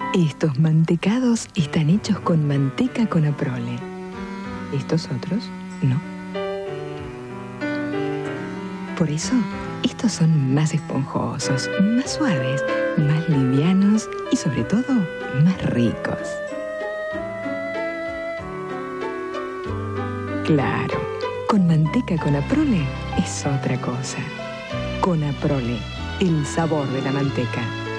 Estos mantecados están hechos con manteca con Aprole. Estos otros, no. Por eso, estos son más esponjosos, más suaves, más livianos y sobre todo, más ricos. Claro, con manteca con Aprole es otra cosa. Con Aprole, el sabor de la manteca.